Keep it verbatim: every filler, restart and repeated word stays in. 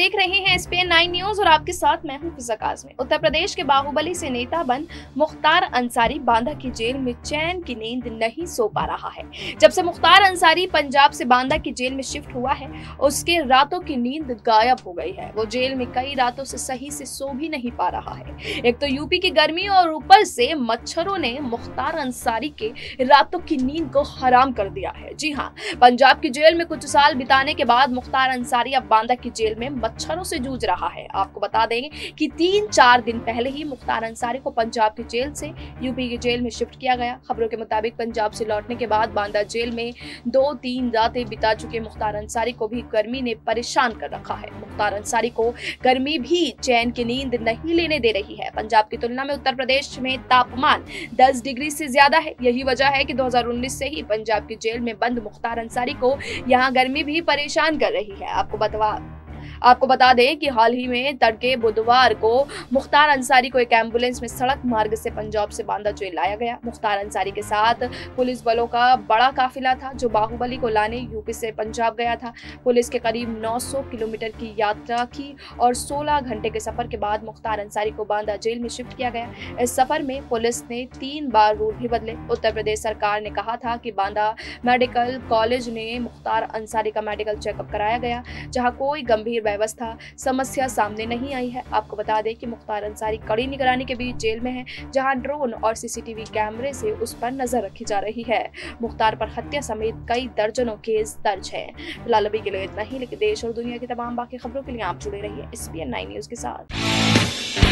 देख रहे हैं एसपीएन नाइन न्यूज और आपके साथ मैं हूं फिजा काज़मी। उत्तर प्रदेश के बाहुबली से नेता बन मुख्तार अंसारी बांदा की जेल में चैन की नींद नहीं सो पा रहा है। जब से मुख्तार अंसारी पंजाब से बांदा की जेल में शिफ्ट हुआ है, उसके रातों की नींद गायब हो गई है। वो जेल में कई रातों से सही से सो भी नहीं पा रहा है। एक तो यूपी की गर्मी और ऊपर से मच्छरों ने मुख्तार अंसारी के रातों की नींद को हराम कर दिया है। जी हाँ, पंजाब की जेल में कुछ साल बिताने के बाद मुख्तार अंसारी अब बांदा की जेल में मच्छरों से जूझ रहा है। आपको बता देंगे कि तीन चार दिन पहले ही मुख्तार अंसारी को पंजाब की जेल से यूपी की जेल में शिफ्ट किया गया। खबरों के मुताबिक पंजाब से लौटने के बाद बांदा जेल में दो तीन रातें बिता चुके मुख्तार अंसारी को भी गर्मी ने परेशान कर रखा है। मुख्तार अंसारी को गर्मी भी चैन की नींद नहीं लेने दे रही है। पंजाब की तुलना में उत्तर प्रदेश में तापमान दस डिग्री से ज्यादा है। यही वजह है कि दो हज़ार उन्नीस से ही पंजाब की जेल में बंद मुख्तार अंसारी को यहाँ गर्मी भी परेशान कर रही है। आपको बता आपको बता दें कि हाल ही में तड़के बुधवार को मुख्तार अंसारी को एक एम्बुलेंस में सड़क मार्ग से पंजाब से बांदा जेल लाया गया। मुख्तार अंसारी के साथ पुलिस बलों का बड़ा काफिला था जो बाहुबली को लाने यूपी से पंजाब गया था। पुलिस के करीब नौ सौ किलोमीटर की यात्रा की और सोलह घंटे के सफर के बाद मुख्तार अंसारी को बांदा जेल में शिफ्ट किया गया। इस सफर में पुलिस ने तीन बार रूट भी बदले। उत्तर प्रदेश सरकार ने कहा था कि बांदा मेडिकल कॉलेज ने मुख्तार अंसारी का मेडिकल चेकअप कराया गया, जहां कोई गंभीर व्यवस्था समस्या सामने नहीं आई है। आपको बता दें कि मुख्तार अंसारी कड़ी निगरानी के बीच जेल में है, जहां ड्रोन और सीसीटीवी कैमरे से उस पर नजर रखी जा रही है। मुख्तार पर हत्या समेत कई दर्जनों केस दर्ज हैं। फिलहाल अभी के लिए इतना ही, लेकिन देश और दुनिया की तमाम बाकी खबरों के लिए आप जुड़े रहिए एसपीएन नाइन न्यूज के साथ।